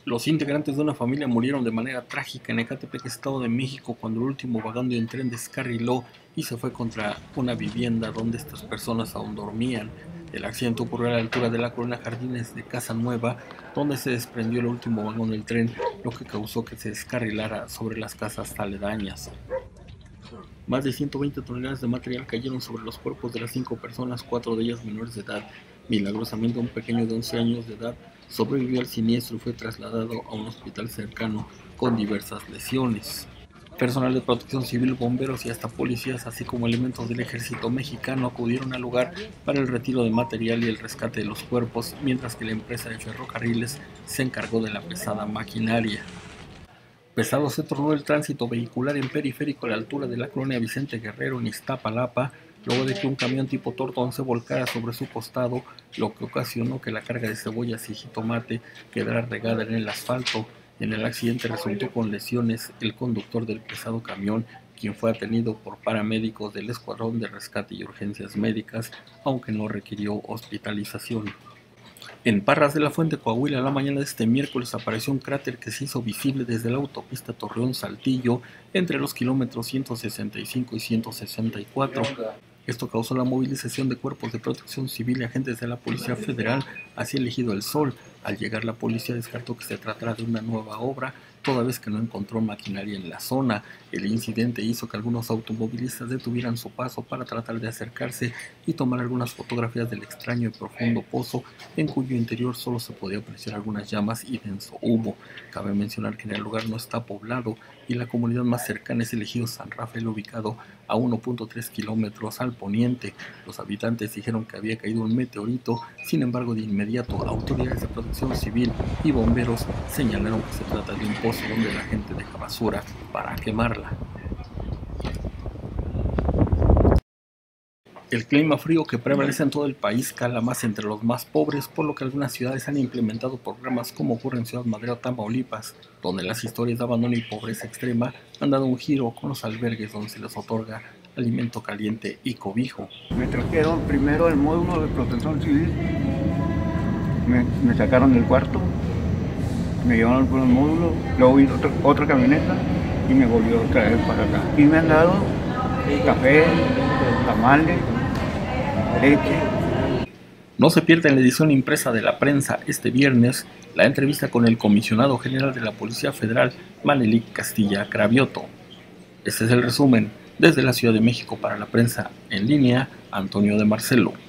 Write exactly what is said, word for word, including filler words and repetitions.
Los integrantes de una familia murieron de manera trágica en Ecatepec, Estado de México, cuando el último vagón de un tren descarriló y se fue contra una vivienda donde estas personas aún dormían. El accidente ocurrió a la altura de la colonia Jardines de Casa Nueva, donde se desprendió el último vagón del tren, lo que causó que se descarrilara sobre las casas aledañas. Más de ciento veinte toneladas de material cayeron sobre los cuerpos de las cinco personas, cuatro de ellas menores de edad. Milagrosamente, un pequeño de once años de edad sobrevivió al siniestro y fue trasladado a un hospital cercano con diversas lesiones. Personal de protección civil, bomberos y hasta policías, así como elementos del ejército mexicano, acudieron al lugar para el retiro de material y el rescate de los cuerpos, mientras que la empresa de ferrocarriles se encargó de la pesada maquinaria. Pesado se tornó el tránsito vehicular en Periférico a la altura de la colonia Vicente Guerrero en Iztapalapa, luego de que un camión tipo Tortón se volcara sobre su costado, lo que ocasionó que la carga de cebollas y jitomate quedara regada en el asfalto. En el accidente resultó con lesiones el conductor del pesado camión, quien fue atendido por paramédicos del Escuadrón de Rescate y Urgencias Médicas, aunque no requirió hospitalización. En Parras de la Fuente, Coahuila, la mañana de este miércoles apareció un cráter que se hizo visible desde la autopista Torreón-Saltillo entre los kilómetros ciento sesenta y cinco y ciento sesenta y cuatro. Esto causó la movilización de cuerpos de protección civil y agentes de la Policía Federal hacia el Ejido El Sol. Al llegar, la policía descartó que se tratara de una nueva obra, toda vez que no encontró maquinaria en la zona. El incidente hizo que algunos automovilistas detuvieran su paso para tratar de acercarse y tomar algunas fotografías del extraño y profundo pozo, en cuyo interior solo se podía apreciar algunas llamas y denso humo. Cabe mencionar que en el lugar no está poblado y la comunidad más cercana es el Ejido San Rafael, ubicado a uno punto tres kilómetros al poniente. Los habitantes dijeron que había caído un meteorito, sin embargo, de inmediato autoridades de protección civil y bomberos señalaron que se trata de un pozo donde la gente deja basura para quemarla. El clima frío que prevalece en todo el país cala más entre los más pobres, por lo que algunas ciudades han implementado programas como ocurre en Ciudad Madero, Tamaulipas, donde las historias de abandono y pobreza extrema han dado un giro con los albergues donde se les otorga alimento caliente y cobijo. Me trajeron primero el módulo de protección civil, me, me sacaron del cuarto, me llevaron por el módulo, luego vino otra, otra camioneta y me volvió a traer para acá. Y me han dado café, tamales, leche. No se pierda en la edición impresa de La Prensa este viernes la entrevista con el comisionado general de la Policía Federal, Manelik Castilla Cravioto. Este es el resumen desde la Ciudad de México para La Prensa en línea, Antonio de Marcelo.